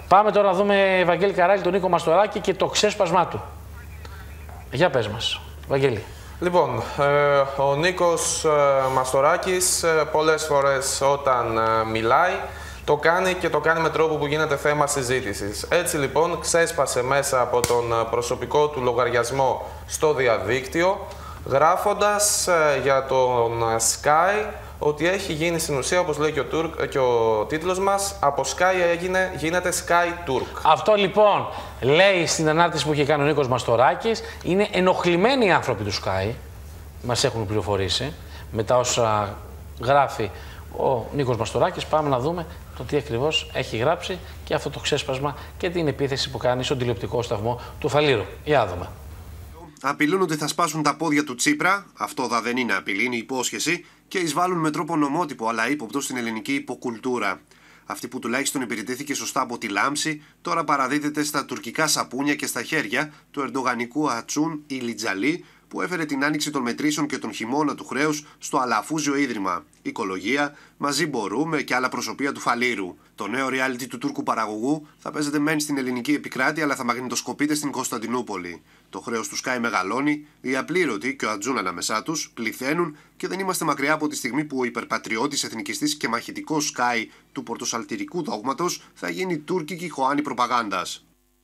Πάμε τώρα να δούμε, Ευαγγέλη Καράλη, τον Νίκο Μαστοράκη και το ξέσπασμά του. Για πες μας, Ευαγγέλη. Λοιπόν, ο Νίκος Μαστοράκης πολλές φορές όταν μιλάει το κάνει και το κάνει με τρόπο που γίνεται θέμα συζήτησης. Έτσι λοιπόν ξέσπασε μέσα από τον προσωπικό του λογαριασμό στο διαδίκτυο γράφοντας για τον Sky ότι έχει γίνει στην ουσία, όπως λέει και ο τίτλος μας, από Sky γίνεται Sky Turk. Αυτό λοιπόν λέει στην ανάρτηση που είχε κάνει ο Νίκος Μαστοράκης. Είναι ενοχλημένοι οι άνθρωποι του Sky, μας έχουν πληροφορήσει, μετά όσα γράφει ο Νίκος Μαστοράκης. Πάμε να δούμε το τι ακριβώς έχει γράψει και αυτό το ξέσπασμα και την επίθεση που κάνει στον τηλεοπτικό σταθμό του Φαλήρου. Για να δούμε. Απειλούν ότι θα σπάσουν τα πόδια του Τσίπρα, αυτό δεν είναι απειλή, είναι υπόσχεση, και εισβάλλουν με τρόπο νομότυπο αλλά ύποπτο στην ελληνική υποκουλτούρα. Αυτή που τουλάχιστον υπηρετήθηκε σωστά από τη λάμψη, τώρα παραδίδεται στα τουρκικά σαπούνια και στα χέρια του ερντογανικού Ατσούν Ιλιτζαλή, που έφερε την άνοιξη των μετρήσεων και τον χειμώνα του χρέους στο Αλαφούζιο Ίδρυμα. Οικολογία, μαζί μπορούμε και άλλα προσωπία του Φαλήρου. Το νέο reality του Τούρκου παραγωγού θα παίζεται μεν στην ελληνική επικράτεια, αλλά θα μαγνητοσκοπείται στην Κωνσταντινούπολη. Το χρέος του Sky μεγαλώνει, οι απλήρωτοι και ο Ατζούν ανάμεσά τους πληθαίνουν και δεν είμαστε μακριά από τη στιγμή που ο υπερπατριώτης, εθνικιστής και μαχητικός Sky του πορτοσαλτηρικού δόγματος θα γίνει τουρκική χωάνη προπαγάνδας.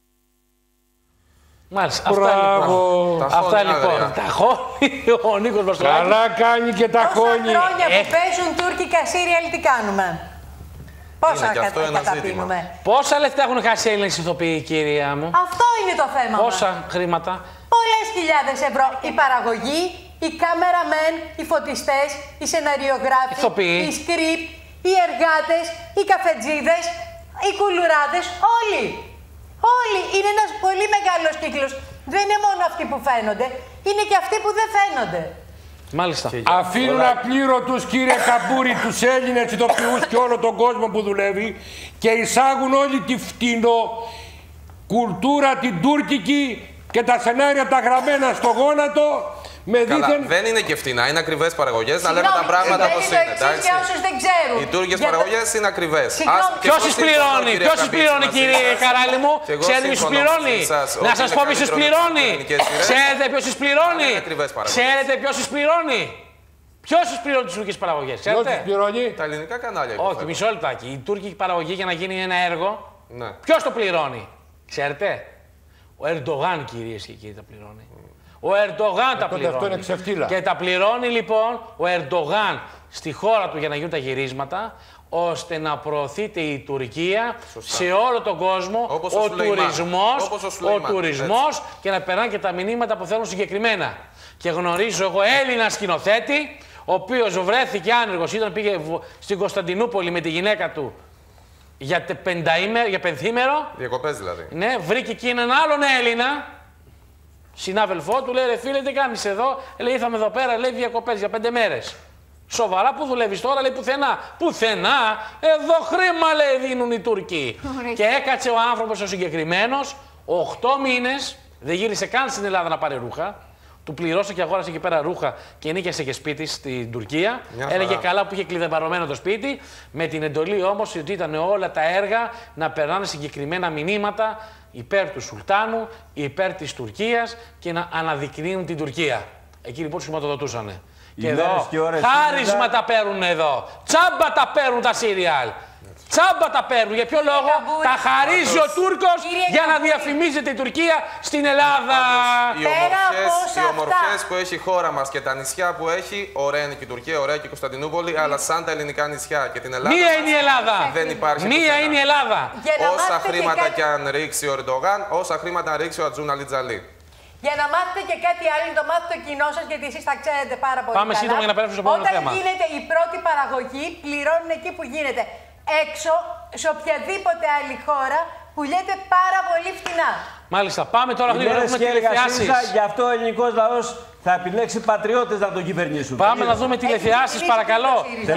Μάλιστα, αυτά λοιπόν. Τα χώνει ο Νίκος Μαστοράκης. Καλά κάνει και τα χώνει. Τόσα χρόνια που παίζουν τουρκικά σύριαλ, τι κάνουμε? Πόσα καταπίνουμε? Πόσα λεφτά έχουν χάσει οι Έλληνες ηθοποιοί, κυρία μου? Αυτό είναι το θέμα. Πόσα χρήματα? Πολλές χιλιάδες ευρώ. Η παραγωγή, οι κάμεραμεν, οι φωτιστές, οι σεναριογράφοι, οι σκριπ, οι εργάτες, οι καφετζίδες, οι κουλουράδες, όλοι. Όλοι. Είναι ένας πολύ μεγάλος κύκλος. Δεν είναι μόνο αυτοί που φαίνονται, είναι και αυτοί που δεν φαίνονται. Μάλιστα. Αφήνουν απλήρωτους, κύριε Καμπούρη, τους Έλληνες ηθοποιούς και όλο τον κόσμο που δουλεύει και εισάγουν όλη τη φτηνοκουλτούρα, την τουρκική και τα σενάρια τα γραμμένα στο γόνατο. Καλά, δεν είναι και φτηνά, είναι ακριβές παραγωγές, να λέμε τα πράγματα όπως είναι. Για όσους δεν ξέρουν. Οι τουρκικές παραγωγές είναι ακριβές. Ποιος τις πληρώνει, κύριε Καράλη μου? Ξέρετε ποιος τις πληρώνει? Να σας πω ποιος τις πληρώνει. Ξέρετε ποιος τις πληρώνει? Ξέρετε ποιος τις πληρώνει? Ποιος τις πληρώνει τις τουρκικές παραγωγές? Ποιος τις πληρώνει? Τα ελληνικά κανάλια. Όχι, μισό λεπτάκι. Η τουρκική παραγωγή για να γίνει ένα έργο, ποιος το πληρώνει? Ξέρετε? Ο Ερντογάν, κυρίες και κύριοι, τα πληρώνει. Ο Ερντογάν τα πληρώνει. Αυτό είναι ξεφτύλα. Και τα πληρώνει λοιπόν ο Ερντογάν στη χώρα του για να γίνουν τα γυρίσματα, ώστε να προωθείται η Τουρκία σε όλο τον κόσμο, ο τουρισμός και να περνάνε και τα μηνύματα που θέλουν συγκεκριμένα. Και γνωρίζω εγώ Έλληνα σκηνοθέτη, ο οποίος βρέθηκε άνεργος, πήγε στην Κωνσταντινούπολη με τη γυναίκα του για πενθήμερο. Διακοπές δηλαδή. Ναι, βρήκε εκεί έναν άλλον Έλληνα συνάδελφό του, λέει: ρε φίλε, τι κάνεις εδώ? Λέει: ήρθαμε εδώ πέρα, λέει, διακοπές για 5 μέρες. Σοβαρά, που δουλεύεις τώρα? Λέει: πουθενά. Πουθενά, εδώ χρήμα, λέει, δίνουν οι Τούρκοι. Και έκατσε ο άνθρωπος ο συγκεκριμένος 8 μήνες, δεν γύρισε καν στην Ελλάδα να πάρει ρούχα. Του πληρώσε και αγόρασε εκεί πέρα ρούχα και νίκιασε και σπίτι στην Τουρκία. Έλεγε καλά που είχε κλειδεμπαρωμένο το σπίτι. Με την εντολή όμως ότι ήταν όλα τα έργα να περνάνε συγκεκριμένα μηνύματα υπέρ του Σουλτάνου, υπέρ της Τουρκίας και να αναδεικνύουν την Τουρκία. Εκεί λοιπόν τους χρηματοδοτούσανε. Και εδώ χάρισμα τα παίρνουν εδώ. Τσάμπα τα παίρνουν τα σύριαλ. Τσάμπα τα παίρνουν. Για ποιο λόγο? Τα χαρίζει ο Τούρκος για να διαφημίζεται η Τουρκία στην Ελλάδα. Οι ομορφιές που έχει η χώρα μας και τα νησιά που έχει, ωραία είναι και η Τουρκία, ωραία και η Κωνσταντινούπολη, αλλά σαν τα ελληνικά νησιά και την Ελλάδα. Μία είναι η Ελλάδα. Δεν υπάρχει. Μία είναι η Ελλάδα. Όσα χρήματα κι αν ρίξει ο Ερντογάν, όσα χρήματα να ρίξει ο Ατζούν Ιλιτζαλή. Για να μάθετε και κάτι άλλο, το μάθετε το κοινό σας, γιατί εσείς τα ξέρετε πάρα πολύ. Πάμε σύντομα για να περάσουμε στο επόμενο θέμα. Όταν γίνεται η πρώτη παραγωγή, πληρώνουν εκεί που γίνεται. Έξω, σε οποιαδήποτε άλλη χώρα, πουλιέται πάρα πολύ φτηνά. Μάλιστα, πάμε τώρα γρήγορα να δούμε τηλεθεάσεις. Γι' αυτό ο ελληνικός λαός θα επιλέξει πατριώτες να τον κυβερνήσουν. Πάμε να δούμε τηλεθεάσεις, παρακαλώ.